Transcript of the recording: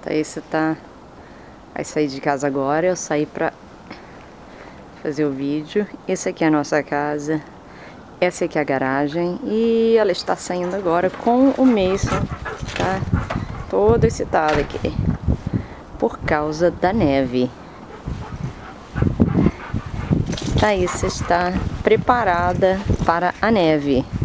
Thaís vai sair de casa agora. Eu saí pra fazer o vídeo. Esse aqui é a nossa casa. Essa aqui é a garagem. E ela está saindo agora com o Mason. Tá todo excitado aqui por causa da neve. Thaís está preparada para a neve.